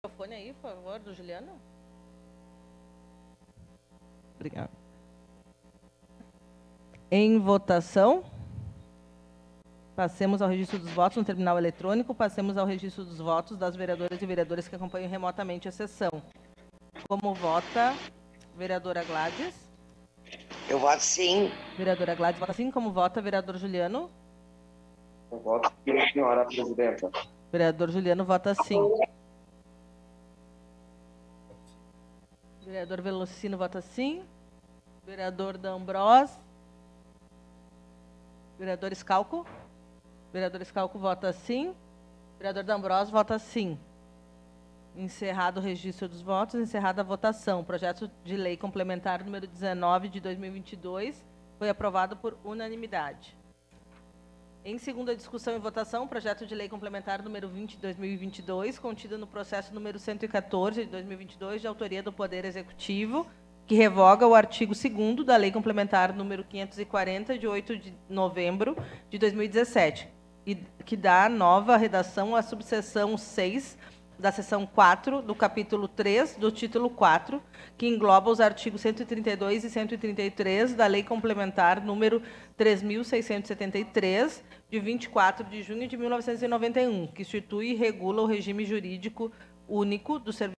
Microfone aí, por favor, do Juliano. Obrigada. Em votação. Passemos ao registro dos votos no terminal eletrônico. Passemos ao registro dos votos das vereadoras e vereadores que acompanham remotamente a sessão. Como vota vereadora Gladys? Eu voto sim. Vereadora Gladys vota sim. Como vota vereador Juliano? Eu voto sim, senhora presidenta. Vereador Juliano vota sim. Vereador Velocino vota sim. Vereador D'Ambros. Vereador Scalco? Vereador Scalco vota sim. Vereador D'Ambros vota sim. Encerrado o registro dos votos, encerrada a votação. O projeto de lei complementar número 19 de 2022 foi aprovado por unanimidade. Em segunda discussão e votação, o projeto de lei complementar número 20 de 2022, contido no processo número 114 de 2022, de autoria do Poder Executivo, que revoga o artigo 2º da Lei Complementar número 540, de 8 de novembro de 2017, e que dá nova redação à subseção 6 da seção 4 do capítulo 3 do título 4, que engloba os artigos 132 e 133 da Lei Complementar número 3.673, de 24 de junho de 1991, que institui e regula o regime jurídico único do serviço